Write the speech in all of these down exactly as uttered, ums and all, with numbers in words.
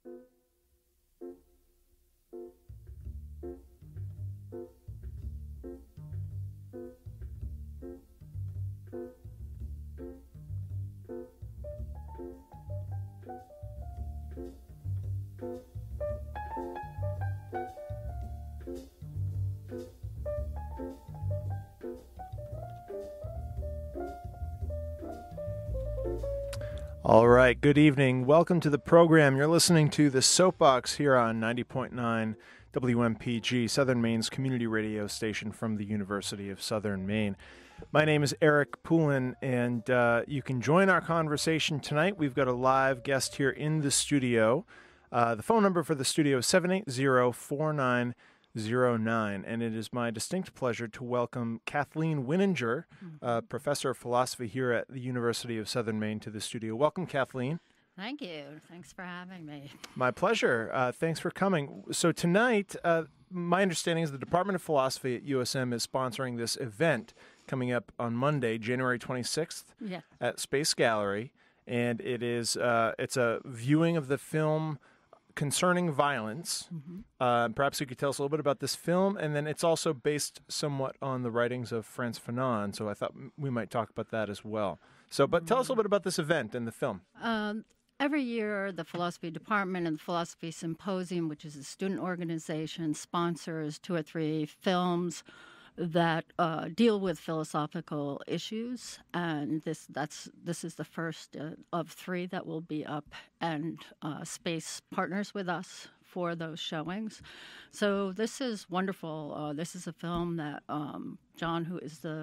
All right, good evening. Welcome to the program. You're listening to the Soapbox here on ninety point nine W M P G, Southern Maine's community radio station from the University of Southern Maine. My name is Eric Poulin, and uh, you can join our conversation tonight. We've got a live guest here in the studio. Uh, the phone number for the studio is seven eight zero, four nine zero nine, and it is my distinct pleasure to welcome Kathleen Wininger, uh, professor of philosophy here at the University of Southern Maine, to the studio. Welcome, Kathleen. Thank you. Thanks for having me. My pleasure. Uh, thanks for coming. So tonight, uh, my understanding is the Department of Philosophy at U S M is sponsoring this event coming up on Monday, January twenty-sixth, yeah. at Space Gallery, and it is uh, it's a viewing of the film Concerning Violence. Mm-hmm. Uh, perhaps you could tell us a little bit about this film, and then it's also based somewhat on the writings of Frantz Fanon, so I thought we might talk about that as well. So, but tell us a little bit about this event and the film. Um, every year, the Philosophy Department and the Philosophy Symposium, which is a student organization, sponsors two or three films that uh, deal with philosophical issues, and this that's this is the first uh, of three that will be up, and uh, Space partners with us for those showings. So this is wonderful. Uh, this is a film that um, John, who is the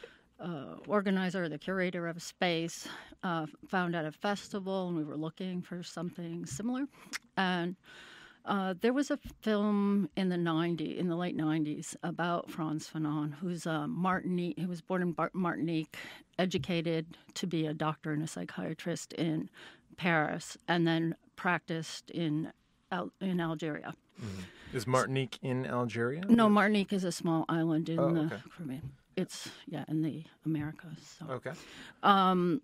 uh, organizer, the curator of Space, uh, found at a festival, and we were looking for something similar, and Uh, there was a film in the nineties, in the late nineties, about Frantz Fanon, who's a Martinique. He was born in Bar- Martinique, educated to be a doctor and a psychiatrist in Paris, and then practiced in Al- in Algeria. Mm-hmm. Is Martinique in Algeria? No, Martinique is a small island in Oh, the okay. Caribbean. It's yeah, in the Americas. So. Okay. Um,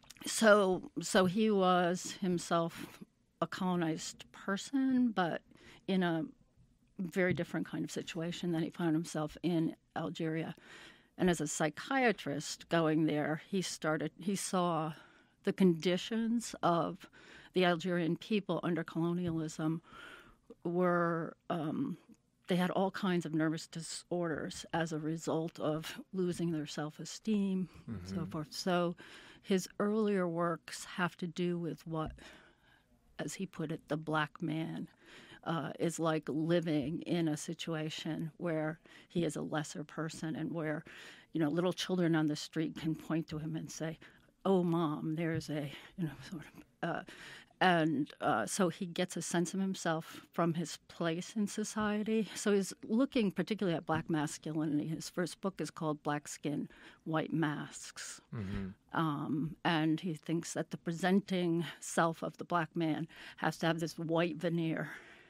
so so he was himself a colonized person, but in a very different kind of situation than he found himself in Algeria. And as a psychiatrist going there, he started, he saw the conditions of the Algerian people under colonialism were, um, they had all kinds of nervous disorders as a result of losing their self-esteem, and Mm-hmm. so forth. So his earlier works have to do with what, as he put it, the black man uh, is like living in a situation where he is a lesser person, and where, you know, little children on the street can point to him and say, "Oh, Mom, there's a," you know, sort of. Uh, and uh, so he gets a sense of himself from his place in society. So he's looking particularly at black masculinity. His first book is called Black Skin, White Masks. Mm-hmm. Um, and he thinks that the presenting self of the black man has to have this white veneer.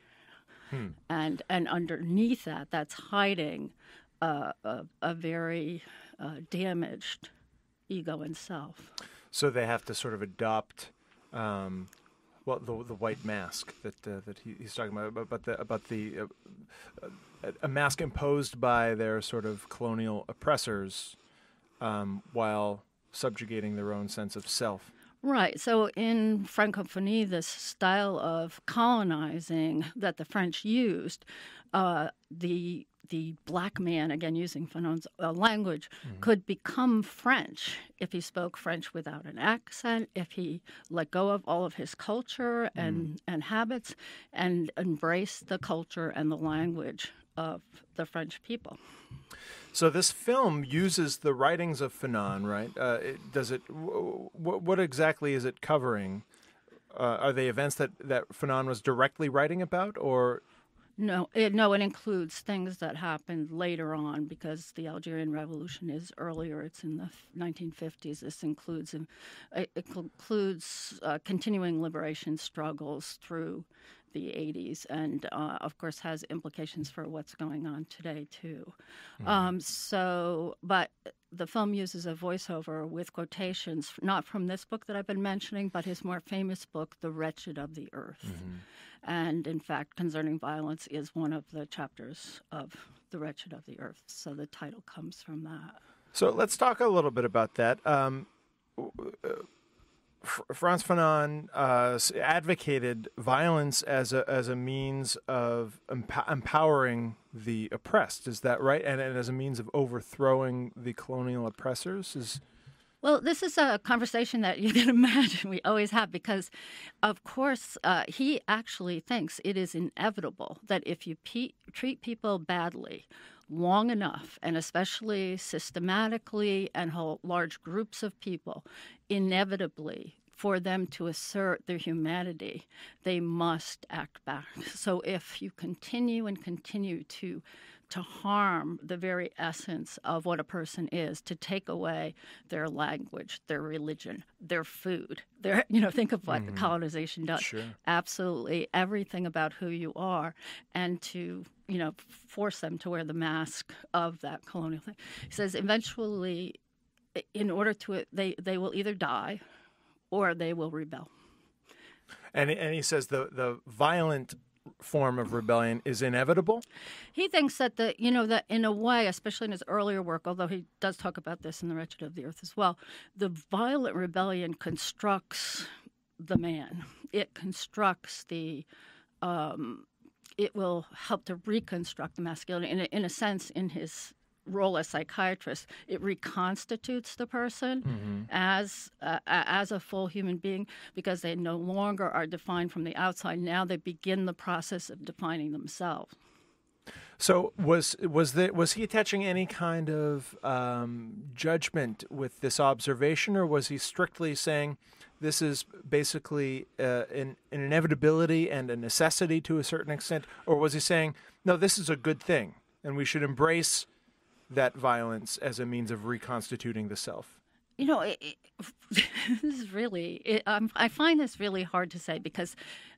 Hmm. And and underneath that, that's hiding uh, a, a very uh, damaged ego and self. So they have to sort of adopt, um, well, the the white mask that uh, that he, he's talking about, about the about the uh, a mask imposed by their sort of colonial oppressors, um, while subjugating their own sense of self. Right. So in Francophonie, this style of colonizing that the French used, uh, the the black man, again using Fanon's uh, language, mm-hmm. could become French if he spoke French without an accent, if he let go of all of his culture and, mm. and habits, and embraced the culture and the language of the French people. So this film uses the writings of Fanon, right? Uh, it, does it? W- w- what exactly is it covering? Uh, are they events that, that Fanon was directly writing about, or? No, it, no, it includes things that happened later on, because the Algerian Revolution is earlier. It's in the nineteen fifties. This includes it includes uh, continuing liberation struggles through the eighties, and uh, of course has implications for what's going on today too. Mm-hmm. Um, so, but the film uses a voiceover with quotations, not from this book that I've been mentioning, but his more famous book, The Wretched of the Earth. Mm-hmm. And in fact, concerning violence is one of the chapters of The Wretched of the Earth. So the title comes from that. So let's talk a little bit about that. Um, Frantz Fanon uh, advocated violence as a as a means of emp- empowering the oppressed. Is that right? And, and as a means of overthrowing the colonial oppressors? Is Well, this is a conversation that you can imagine we always have because, of course, uh, he actually thinks it is inevitable that if you pe- treat people badly long enough, and especially systematically and whole large groups of people, inevitably, for them to assert their humanity, they must act back. So if you continue and continue to to harm the very essence of what a person is, to take away their language, their religion, their food, their, you know, think of what mm-hmm. colonization does. Sure. Absolutely everything about who you are, and to, you know, force them to wear the mask of that colonial thing. He says eventually, in order to, they, they will either die or they will rebel. And, and he says the, the violent form of rebellion is inevitable? He thinks that the, you know, that in a way, especially in his earlier work, although he does talk about this in The Wretched of the Earth as well, the violent rebellion constructs the man. It constructs the, um, it will help to reconstruct the masculinity. In a, in a sense, in his role as psychiatrist, it reconstitutes the person mm-hmm. as uh, as a full human being, because they no longer are defined from the outside. Now they begin the process of defining themselves. So was was the, was he attaching any kind of um, judgment with this observation, or was he strictly saying this is basically uh, an, an inevitability and a necessity to a certain extent, or was he saying, no, this is a good thing and we should embrace that violence as a means of reconstituting the self? You know, it, it, this is really, it, um, I find this really hard to say, because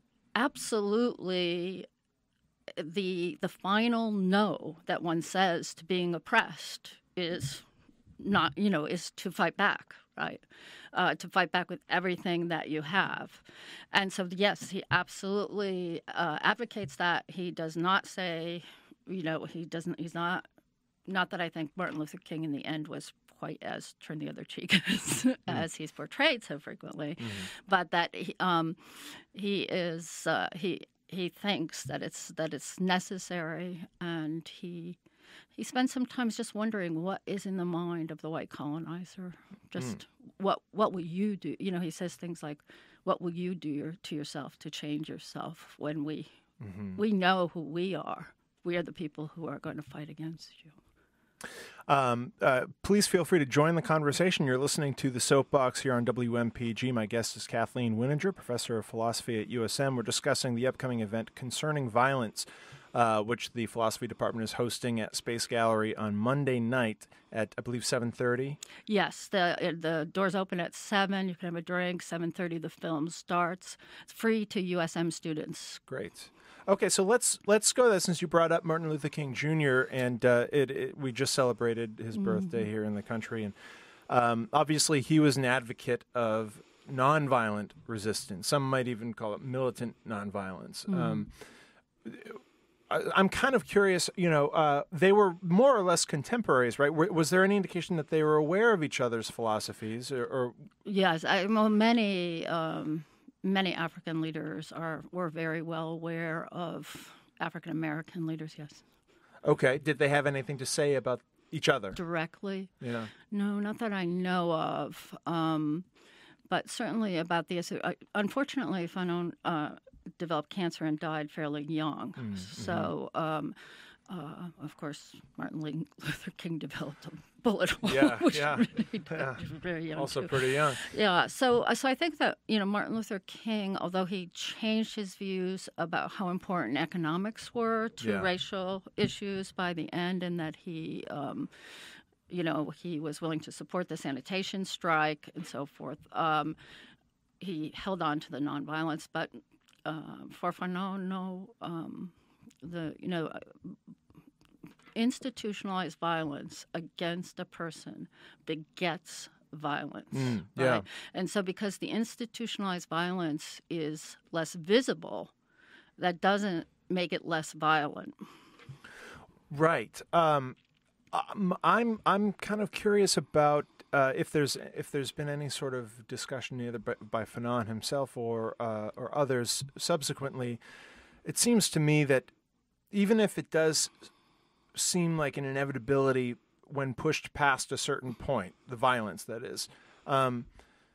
absolutely the the final no that one says to being oppressed is not, you know, is to fight back, right? Uh, to fight back with everything that you have. And so, yes, he absolutely uh, advocates that. He does not say, you know, he doesn't, he's not, Not that I think Martin Luther King in the end was quite as turn the other cheek as, mm. as he's portrayed so frequently, mm. but that he, um, he is uh, he he thinks that it's that it's necessary, and he he spends sometimes just wondering what is in the mind of the white colonizer. Just mm. what what will you do? You know, he says things like, "What will you do your, to yourself to change yourself when we mm-hmm. we know who we are? We are the people who are going to fight against you." Um, uh, please feel free to join the conversation. You're listening to the Soapbox here on W M P G. My guest is Kathleen Wininger, professor of philosophy at U S M. We're discussing the upcoming event Concerning Violence, uh, which the philosophy department is hosting at Space Gallery on Monday night at, I believe, seven thirty. Yes, the the doors open at seven. You can have a drink. seven thirty, the film starts. It's free to U S M students. Great. Okay, so let's let's go there, since you brought up Martin Luther King Junior and uh, it, it, we just celebrated his mm-hmm. birthday here in the country, and um, obviously he was an advocate of nonviolent resistance. Some might even call it militant nonviolence. Mm-hmm. Um, I, I'm kind of curious. You know, uh, they were more or less contemporaries, right? W- was there any indication that they were aware of each other's philosophies, or? or... Yes, I, well, many. Um... Many African leaders are were very well aware of African American leaders, yes. Okay. Did they have anything to say about each other? Directly? Yeah. No, not that I know of. Um, but certainly about the issue. Uh, unfortunately, Fanon uh, developed cancer and died fairly young. Mm-hmm. So, um, uh, of course, Martin Luther King developed a bullet hole, yeah, which yeah, really yeah. was very young. Also too. pretty young. Yeah, so so I think that, you know, Martin Luther King, although he changed his views about how important economics were to yeah. racial issues by the end, and that he, um, you know, he was willing to support the sanitation strike and so forth, um, he held on to the nonviolence, but uh, for Fanon, no, um, the you know, institutionalized violence against a person begets violence, Mm, yeah. right? And so because the institutionalized violence is less visible, that doesn't make it less violent. Right. Um, I'm I'm I'm kind of curious about uh, if there's if there's been any sort of discussion either by, by Fanon himself or uh, or others subsequently. It seems to me that even if it does seem like an inevitability when pushed past a certain point, the violence that is, um,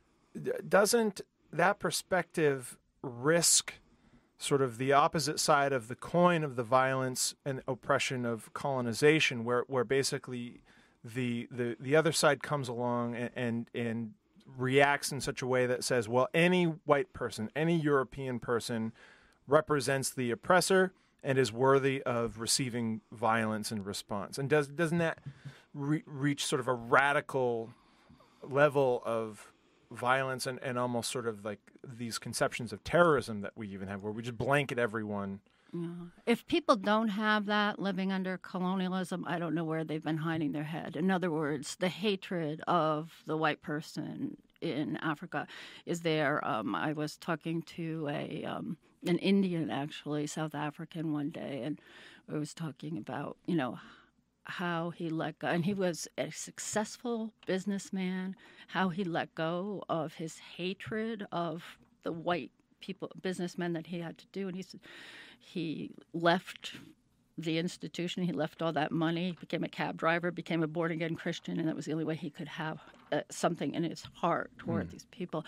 doesn't that perspective risk sort of the opposite side of the coin of the violence and oppression of colonization, where where basically the the, the other side comes along and, and and reacts in such a way that says, well, any white person, any European person represents the oppressor and is worthy of receiving violence in response. And does doesn't that re- reach sort of a radical level of violence and, and almost sort of like these conceptions of terrorism that we even have, where we just blanket everyone? Yeah. If people don't have that living under colonialism, I don't know where they've been hiding their head. In other words, the hatred of the white person in Africa is there. Um, I was talking to a um, an Indian, actually, South African, one day, and I was talking about, you know, how he let go, and he was a successful businessman, how he let go of his hatred of the white people, businessmen that he had to do. And he said he left the institution, he left all that money, became a cab driver, became a born-again Christian, and that was the only way he could have uh, something in his heart toward mm. these people.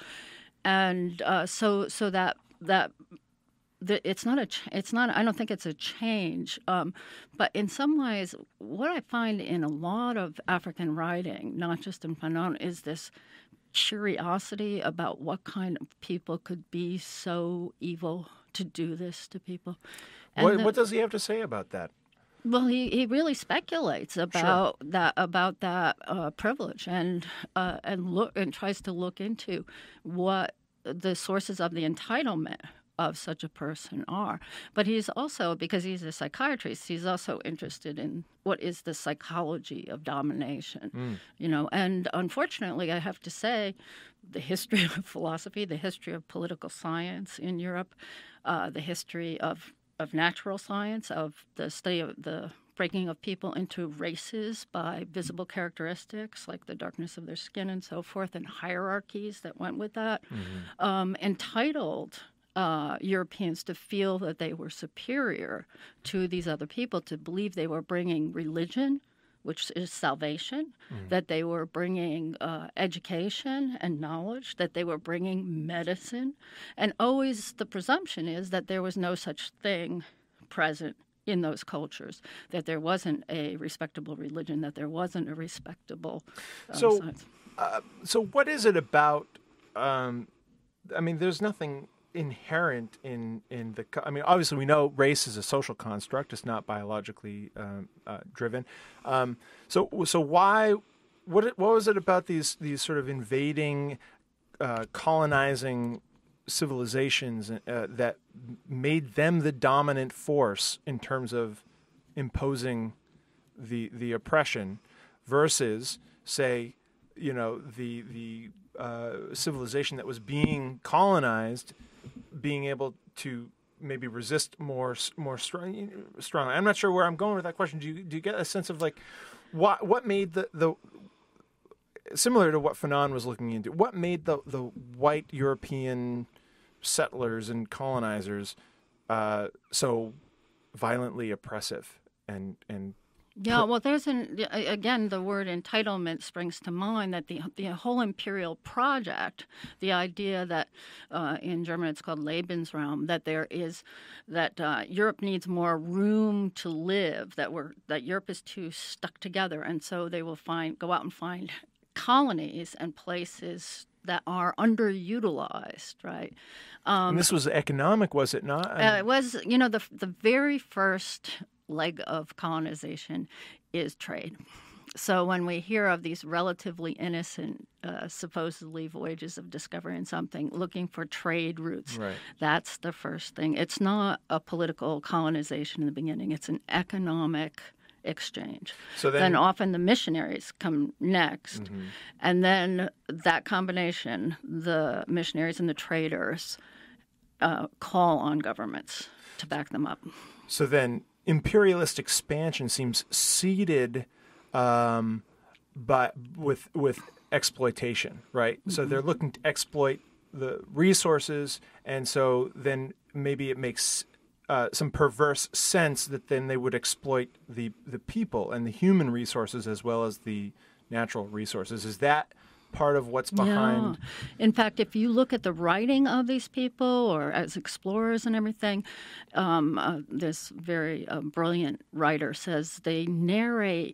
And uh, so so that that The, it's not a. Ch- it's not. I don't think it's a change. Um, but in some ways, what I find in a lot of African writing, not just in Fanon, is this curiosity about what kind of people could be so evil to do this to people. And What, the, what does he have to say about that? Well, he, he really speculates about Sure. that about that uh, privilege and uh, and look and tries to look into what the sources of the entitlement of such a person are. But he's also, because he's a psychiatrist, he's also interested in what is the psychology of domination, mm. you know. And unfortunately, I have to say, the history of philosophy, the history of political science in Europe, uh, the history of, of natural science, of the study of the breaking of people into races by visible characteristics like the darkness of their skin and so forth, and hierarchies that went with that, mm-hmm. um, entitled Uh, Europeans to feel that they were superior to these other people, to believe they were bringing religion, which is salvation, mm. that they were bringing uh, education and knowledge, that they were bringing medicine. And always the presumption is that there was no such thing present in those cultures, that there wasn't a respectable religion, that there wasn't a respectable uh, so, science. Uh, so what is it about, um, I mean, there's nothing inherent in in the I mean obviously we know race is a social construct, it's not biologically um, uh, driven, um, so so why what what was it about these these sort of invading uh, colonizing civilizations uh, that made them the dominant force in terms of imposing the the oppression versus, say, you know, the the uh, civilization that was being colonized being able to maybe resist more more strong, strongly? I'm not sure where I'm going with that question. Do you do you get a sense of like what what made the the similar to what Fanon was looking into? What made the the white European settlers and colonizers uh, so violently oppressive and and Yeah, well, there's an again the word entitlement springs to mind, that the the whole imperial project, the idea that uh, in German it's called Lebensraum, that there is that uh, Europe needs more room to live, that we're that Europe is too stuck together, and so they will find go out and find colonies and places that are underutilized, right? Um, and this was economic, was it not? I mean, uh, it was, you know, the the very first leg of colonization is trade. So when we hear of these relatively innocent, uh, supposedly voyages of discovering something, looking for trade routes, Right. that's the first thing. It's not a political colonization in the beginning. It's an economic exchange. So then, then often the missionaries come next. Mm-hmm. And then that combination, the missionaries and the traders, uh, call on governments to back them up. So then imperialist expansion seems seeded um, by with with exploitation, right? Mm-hmm. So they're looking to exploit the resources, and so then maybe it makes Uh, some perverse sense that then they would exploit the, the people and the human resources as well as the natural resources. Is that part of what's behind? Yeah. In fact, if you look at the writing of these people or as explorers and everything, um, uh, this very uh, brilliant writer says they narrate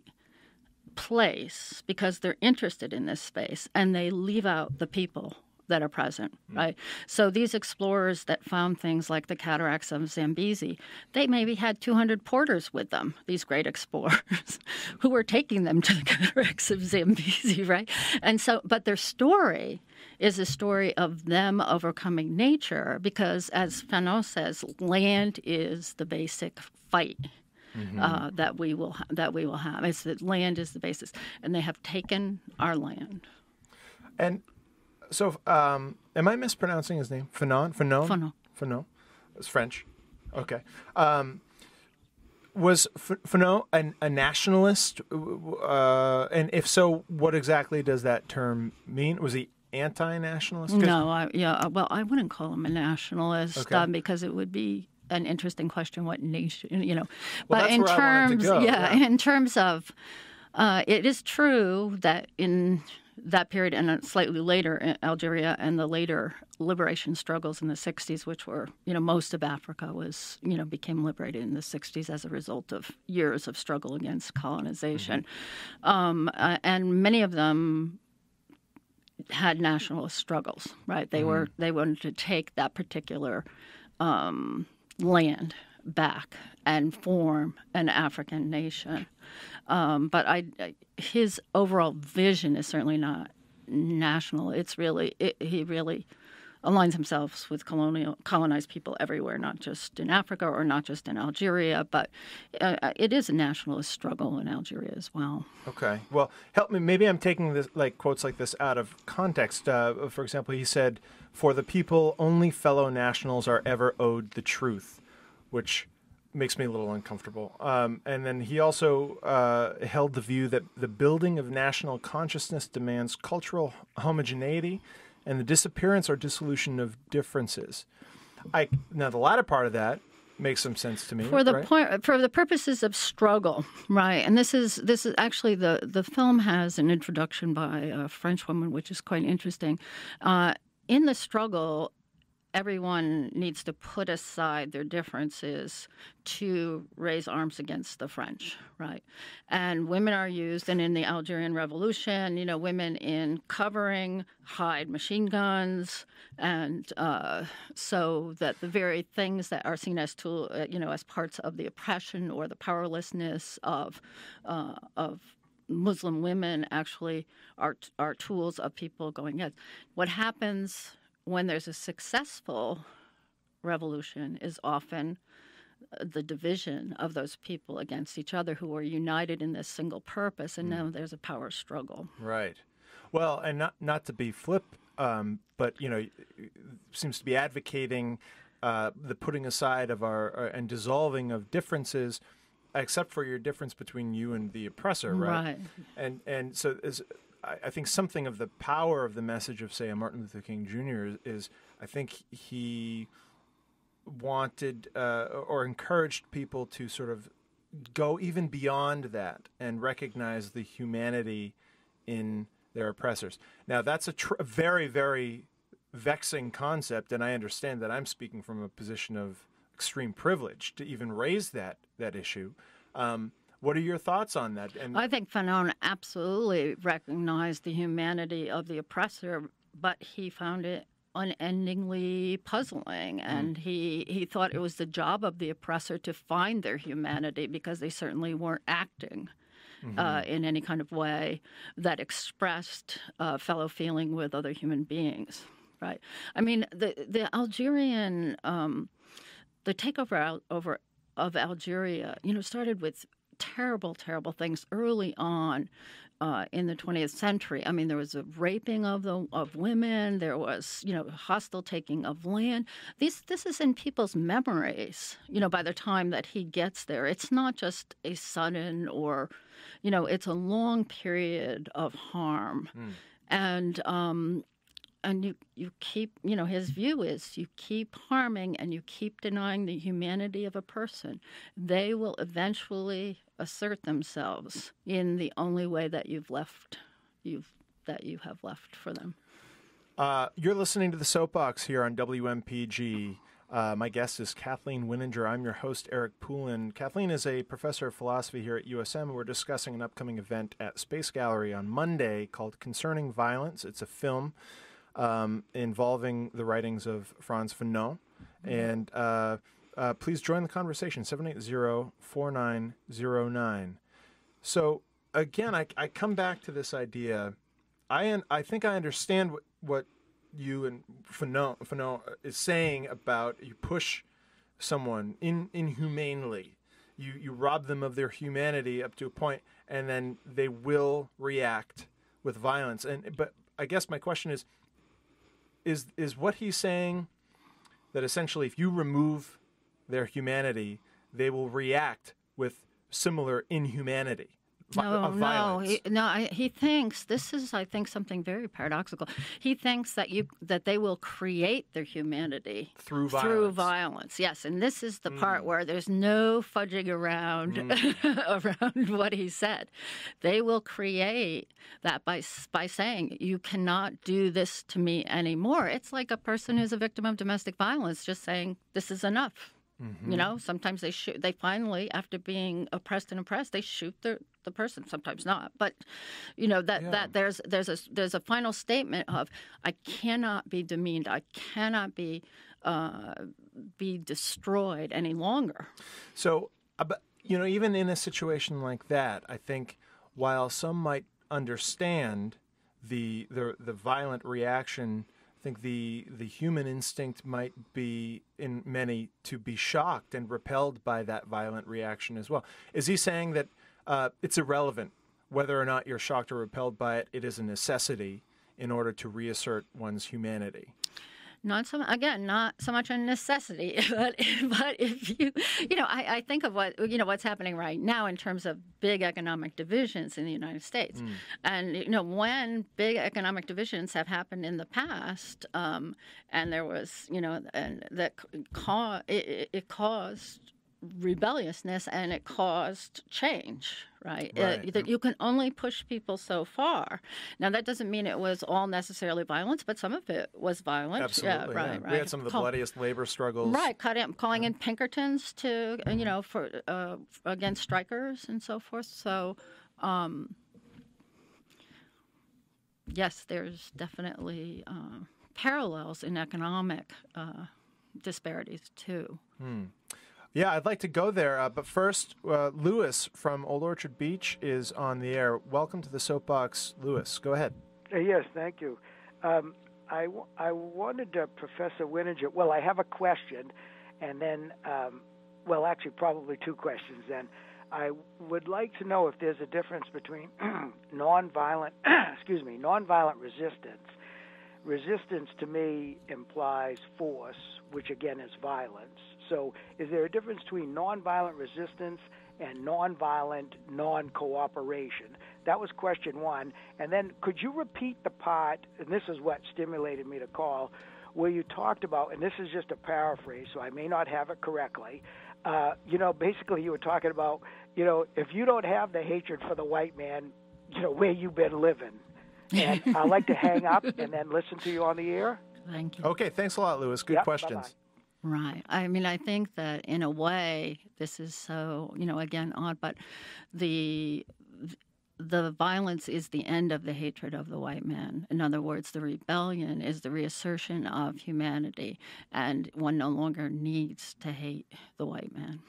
place because they're interested in this space and they leave out the people that are present, right? So these explorers that found things like the cataracts of Zambezi, they maybe had two hundred porters with them, these great explorers, who were taking them to the cataracts of Zambezi, right? And so, but their story is a story of them overcoming nature because, as Fanon says, land is the basic fight. Mm-hmm. Uh, that we will ha- that we will have. It's that land is the basis, and they have taken our land. And So, um, am I mispronouncing his name? Fanon? Fanon? Fanon. Fanon. It's French. Okay. Um, was F- Fanon an, a nationalist? Uh, and if so, what exactly does that term mean? Was he anti-nationalist? No, I, yeah. Well, I wouldn't call him a nationalist Okay. um, because it would be an interesting question. What nation? You know. Well, but that's in where terms, I wanted to go. Yeah, Yeah. in terms of, uh, it is true that in that period and slightly later in Algeria and the later liberation struggles in the sixties, which were, you know, most of Africa was, you know, became liberated in the sixties as a result of years of struggle against colonization. Mm-hmm. Um, uh, and many of them had nationalist struggles, right? They mm-hmm. were, they wanted to take that particular um, land back and form an African nation. Um, but I, his overall vision is certainly not national. It's really it, he really aligns himself with colonial colonized people everywhere, not just in Africa or not just in Algeria, but uh, it is a nationalist struggle in Algeria as well. Okay. Well, help me. Maybe I'm taking this like quotes like this out of context. Uh, for example, he said, "For the people, only fellow nationals are ever owed the truth," which makes me a little uncomfortable. Um, and then he also uh, held the view that the building of national consciousness demands cultural homogeneity and the disappearance or dissolution of differences. I, now, the latter part of that makes some sense to me. For the right? point, for the purposes of struggle, right? And this is this is actually the the film has an introduction by a French woman, which is quite interesting. Uh, in the struggle, everyone needs to put aside their differences to raise arms against the French, right? And women are used, and in the Algerian Revolution, you know, women in covering hide machine guns, and uh, so that the very things that are seen as tool, uh, you know, as parts of the oppression or the powerlessness of uh, of Muslim women actually are are tools of people going against. What happens when there's a successful revolution is often the division of those people against each other who are united in this single purpose, and mm. now there's a power struggle. Right. Well, and not not to be flip, um, but, you know, seems to be advocating uh, the putting aside of our uh, and dissolving of differences, except for your difference between you and the oppressor, right? Right. And, and so is, I think something of the power of the message of, say, a Martin Luther King Junior is, is I think he wanted uh, or encouraged people to sort of go even beyond that and recognize the humanity in their oppressors. Now, that's a, tr- a very, very vexing concept, and I understand that I'm speaking from a position of extreme privilege to even raise that that issue. Um, What are your thoughts on that? And I think Fanon absolutely recognized the humanity of the oppressor, but he found it unendingly puzzling, and mm. he, he thought it was the job of the oppressor to find their humanity because they certainly weren't acting mm-hmm. uh, in any kind of way that expressed uh, fellow feeling with other human beings, right? I mean, the the Algerian, um, the takeover over of Algeria, you know, started with terrible, terrible things early on. Uh, in the twentieth century, I mean, there was a raping of the of women. There was, you know, hostile taking of land. These this is in people's memories. You know, by the time that he gets there, it's not just a sudden or, you know, it's a long period of harm, mm. and um, and you you keep, you know, his view is you keep harming and you keep denying the humanity of a person, they will eventually assert themselves in the only way that you've left you've that you have left for them. Uh, you're listening to the Soapbox here on W M P G. Uh, my guest is Kathleen Wininger. I'm your host, Eric Poulin. Kathleen is a professor of philosophy here at U S M. We're discussing an upcoming event at Space Gallery on Monday called Concerning Violence. It's a film um, involving the writings of Frantz Fanon. Mm-hmm. And uh, Uh, please join the conversation, seven eight zero, four nine zero nine. So, again, I, I come back to this idea. I I think I understand what, what you and Fanon, Fanon is saying about you push someone in, inhumanely. You, you rob them of their humanity up to a point, and then they will react with violence. And But I guess my question is, is, is what he's saying that essentially if you remove their humanity, they will react with similar inhumanity, vi- no, of violence. No, he, no, I, he thinks, this is, I think, something very paradoxical. He thinks that you that they will create their humanity through violence. Through violence, yes. And this is the mm. part where there's no fudging around mm. around what he said. They will create that by by saying, you cannot do this to me anymore. It's like a person who's a victim of domestic violence just saying, this is enough. Mm-hmm. You know, sometimes they shoot. They finally, after being oppressed and oppressed, they shoot the the person. Sometimes not, but you know that, yeah. that there's there's a there's a final statement of I cannot be demeaned. I cannot be uh, be destroyed any longer. So, uh, you know, even in a situation like that, I think while some might understand the the the violent reaction. I think the the human instinct might be in many to be shocked and repelled by that violent reaction as well. Is he saying that uh, it's irrelevant whether or not you're shocked or repelled by it? It is a necessity in order to reassert one's humanity. Not so again, not so much a necessity, but but if you you know, I, I think of what you know what's happening right now in terms of big economic divisions in the United States, mm. and you know when big economic divisions have happened in the past, um, and there was you know and that ca- it, it caused rebelliousness and it caused change, right? right. Uh, that you can only push people so far. Now, that doesn't mean it was all necessarily violence, but some of it was violent. Absolutely, yeah, right, yeah. right. We had some of the Call, bloodiest labor struggles. Right, cut in, calling in Pinkertons to, mm-hmm. you know, for uh, against strikers and so forth. So, um, yes, there's definitely uh, parallels in economic uh, disparities, too. Hmm. Yeah, I'd like to go there, uh, but first, uh, Lewis from Old Orchard Beach is on the air. Welcome to the Soapbox, Lewis. Go ahead. Uh, yes, thank you. Um, I, w- I wanted uh, Professor Wininger, well, I have a question, and then, um, well, actually, probably two questions then. I would like to know if there's a difference between nonviolent, excuse me, nonviolent resistance. Resistance to me implies force, which again is violence. So is there a difference between nonviolent resistance and nonviolent non-cooperation? That was question one. And then could you repeat the part, and this is what stimulated me to call, where you talked about, and this is just a paraphrase, so I may not have it correctly, uh, you know, basically you were talking about, you know, if you don't have the hatred for the white man, you know, where you been living? And I'd like to hang up and then listen to you on the air. Thank you. Okay, thanks a lot, Lewis. Good yep, questions. Bye-bye. Right. I mean, I think that in a way, this is so, you know, again, odd, but the the violence is the end of the hatred of the white man. In other words, the rebellion is the reassertion of humanity, and one no longer needs to hate the white man.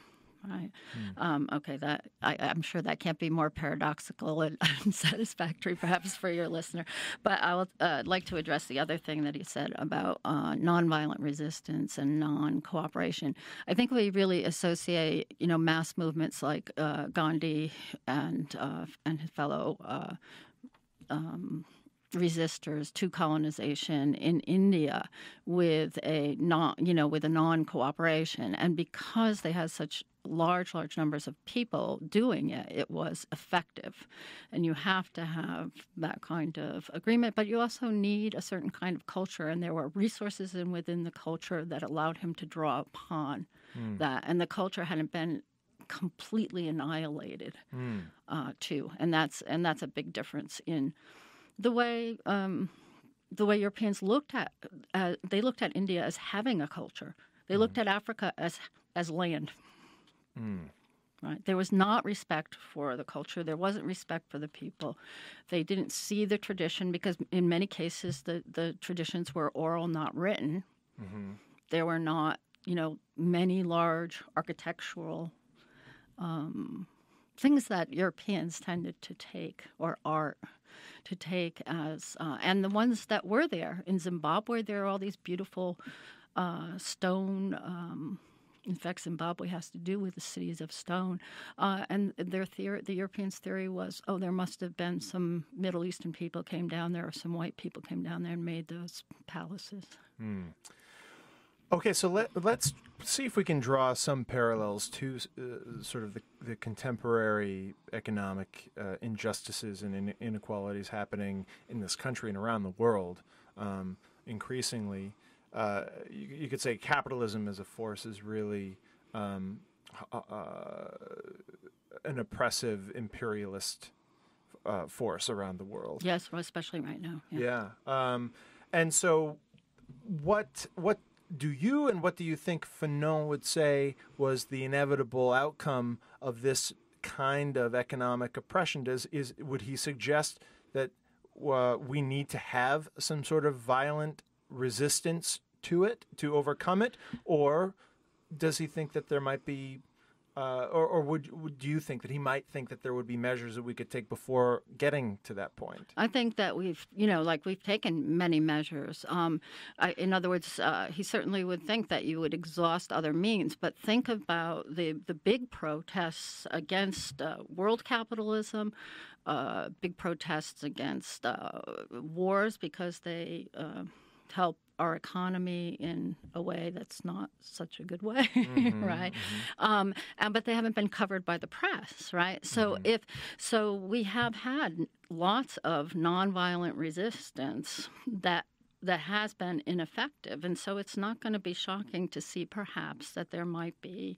Right. Mm. Um, okay. That I, I'm sure that can't be more paradoxical and unsatisfactory, perhaps, for your listener. But I would uh, like to address the other thing that he said about uh, nonviolent resistance and non-cooperation. I think we really associate, you know, mass movements like uh, Gandhi and uh, and his fellow Uh, um, resistors to colonization in India with a non, you know, with a non-cooperation, and because they had such large, large numbers of people doing it, it was effective. And you have to have that kind of agreement, but you also need a certain kind of culture, and there were resources in within the culture that allowed him to draw upon mm. that, and the culture hadn't been completely annihilated mm. uh, too, and that's and that's a big difference in the way um, the way Europeans looked at uh, they looked at India as having a culture. They mm. looked at Africa as as land. Mm. Right? There was not respect for the culture. There wasn't respect for the people. They didn't see the tradition because in many cases the, the traditions were oral, not written. Mm-hmm. There were not, you know, many large architectural um, things that Europeans tended to take, or art to take as, uh, and the ones that were there in Zimbabwe, there are all these beautiful uh, stone. Um, in fact, Zimbabwe has to do with the cities of stone, uh, and their theory, the Europeans' theory was, oh, there must have been some Middle Eastern people came down there, or some white people came down there and made those palaces. Hmm. Okay, so let, let's see if we can draw some parallels to uh, sort of the, the contemporary economic uh, injustices and in- inequalities happening in this country and around the world. Um, increasingly, uh, you, you could say capitalism as a force is really um, uh, an oppressive imperialist uh, force around the world. Yes, well, especially right now. Yeah, yeah. Um, and so what what do you and what do you think Fanon would say was the inevitable outcome of this kind of economic oppression? Does is would he suggest that uh, we need to have some sort of violent resistance to it to overcome it, or does he think that there might be, uh, or, or would, would do you think that he might think that there would be measures that we could take before getting to that point? I think that we've, you know, like we've taken many measures. Um, I, in other words, uh, he certainly would think that you would exhaust other means, but think about the, the big protests against uh, world capitalism, uh, big protests against uh, wars because they uh, help our economy in a way that's not such a good way, mm-hmm, right? Mm-hmm. Um, and but they haven't been covered by the press, right? So mm-hmm. if so, we have had lots of nonviolent resistance that that has been ineffective, and so it's not going to be shocking to see perhaps that there might be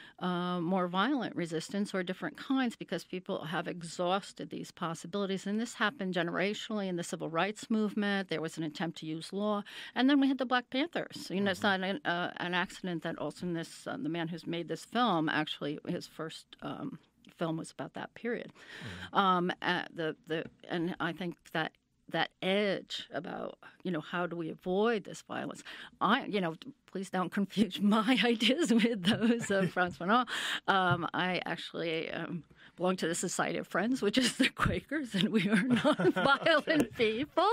Uh, more violent resistance or different kinds because people have exhausted these possibilities. And this happened generationally in the civil rights movement. There was an attempt to use law. And then we had the Black Panthers. You know, it's not an, uh, an accident that also this, uh, the man who's made this film, actually, his first um, film was about that period. Mm-hmm. Um, uh, the, the, and I think that that edge about, you know, how do we avoid this violence? I, you know, please don't confuse my ideas with those of Frantz Fanon. Um, I actually um, belong to the Society of Friends, which is the Quakers, and we are non-violent people.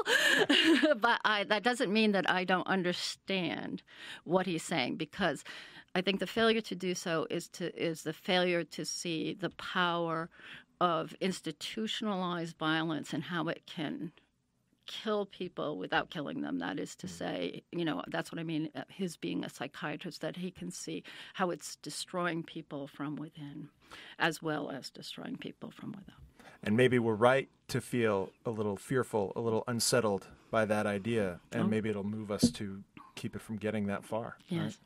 But I, that doesn't mean that I don't understand what he's saying, because I think the failure to do so is to is the failure to see the power of institutionalized violence and how it can kill people without killing them. That is to say, you know, that's what I mean, his being a psychiatrist, that he can see how it's destroying people from within as well as destroying people from without. And maybe we're right to feel a little fearful, a little unsettled by that idea, and oh. maybe it'll move us to keep it from getting that far. Yes. Right?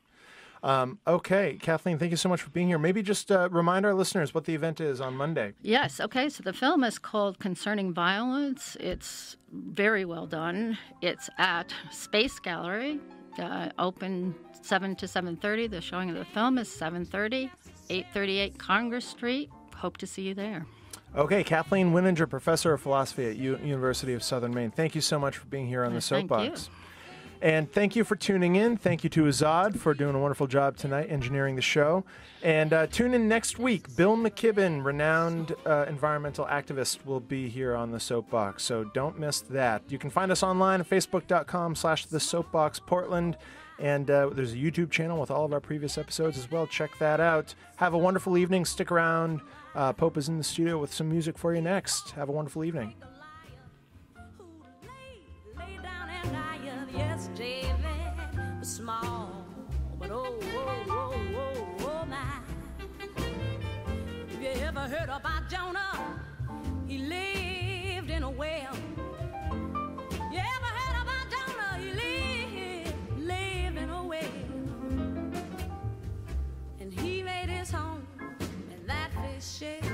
Um, okay, Kathleen, thank you so much for being here. Maybe just uh, remind our listeners what the event is on Monday. Yes, okay, so the film is called Concerning Violence. It's very well done. It's at Space Gallery, uh, open seven to seven thirty. The showing of the film is seven thirty, eight thirty-eight Congress Street. Hope to see you there. Okay, Kathleen Wininger, Professor of Philosophy at U- University of Southern Maine. Thank you so much for being here on the Soapbox. Thank you. And thank you for tuning in. Thank you to Azad for doing a wonderful job tonight engineering the show. And uh, tune in next week. Bill McKibben, renowned uh, environmental activist, will be here on the Soapbox, so don't miss that. You can find us online at facebook.com slash the Soapbox Portland. And uh, there's a YouTube channel with all of our previous episodes as well. Check that out. Have a wonderful evening. Stick around. Uh, Pope is in the studio with some music for you next. Have a wonderful evening. Small, but oh, oh, oh, oh, oh, my. Have you ever heard about Jonah? He lived in a whale. You ever heard about Jonah? He lived, lived in a whale. And he made his home in that fish shell.